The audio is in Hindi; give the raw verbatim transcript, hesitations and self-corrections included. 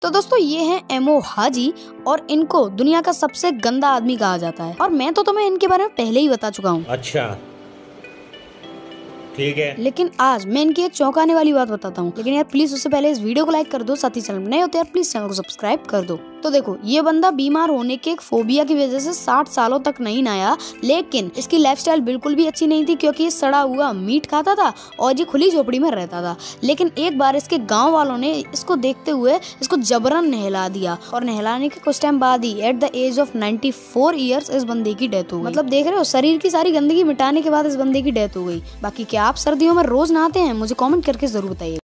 तो दोस्तों ये है एमओ हाजी और इनको दुनिया का सबसे गंदा आदमी कहा जाता है और मैं तो तुम्हें इनके बारे में पहले ही बता चुका हूँ। अच्छा ठीक है, लेकिन आज मैं इनकी एक चौंकाने वाली बात बताता हूँ। लेकिन यार प्लीज उससे पहले इस वीडियो को लाइक कर दो, साथ ही चैनल नए होते यार प्लीज चैनल को सब्सक्राइब कर दो। तो देखो ये बंदा बीमार होने के एक फोबिया की वजह से साठ सालों तक नहीं नहाया, लेकिन इसकी लाइफस्टाइल बिल्कुल भी अच्छी नहीं थी क्योंकि ये सड़ा हुआ मीट खाता था और ये खुली झोपड़ी में रहता था। लेकिन एक बार इसके गांव वालों ने इसको देखते हुए इसको जबरन नहला दिया और नहलाने के कुछ टाइम बाद ही at the age of ninety four years इस बंदे की डेथ हो गई। मतलब देख रहे हो, शरीर की सारी गंदगी मिटाने के बाद इस बंदे की डेथ हो गई। बाकी क्या आप सर्दियों में रोज नहाते हैं? मुझे कॉमेंट करके जरूर बताइए।